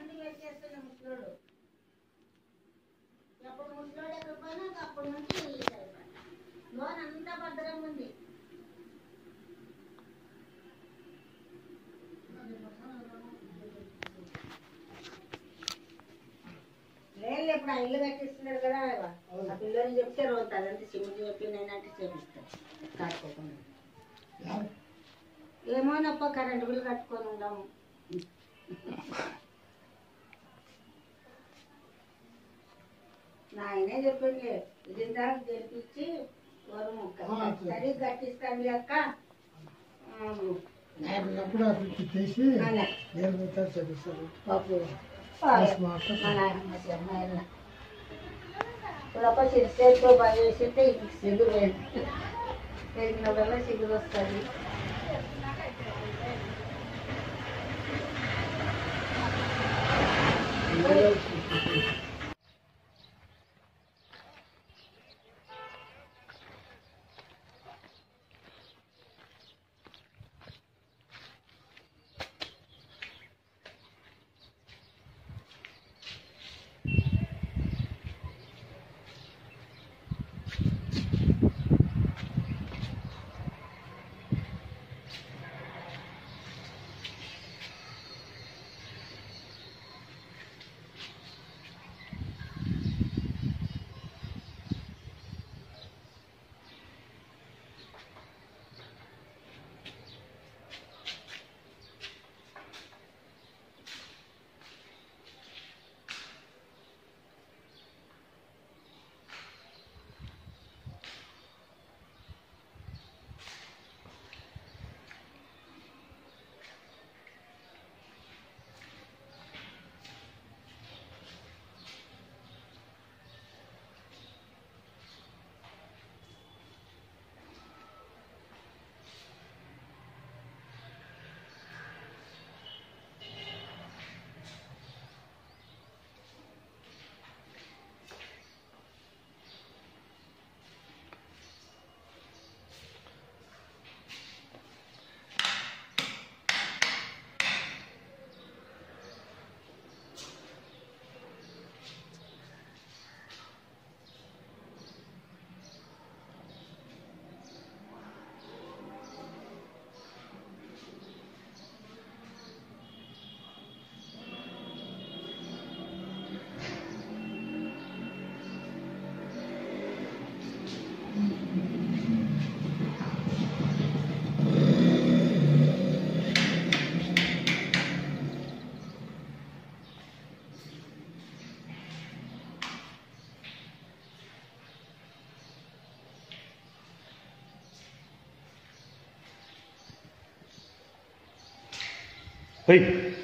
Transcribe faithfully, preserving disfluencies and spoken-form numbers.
ఇప్పుడు ఆ ఇల్లు కట్టిస్తున్నారు కదా ఆ పిల్లని చెప్తే రోజు అదంతా సిమెంట్ చెప్పి నేనంటే చేపిస్తాను కట్టుకోకుండా ఏమోనప్ప కరెంటు బిల్లు కట్టుకొని ఉండము నాయనే చెప్పింది ఇది దాకా గెలిపించి వరము సరిగ్గా కట్టిస్తాను అక్క ఎప్పుడు అభివృద్ధి చేసి నేను చేపిస్తాను పాపు పులప సిరిసేతో బాగా వేసితే సిగురు పెరిగినప్పుడల్లా సిగురు వస్తుంది Hey!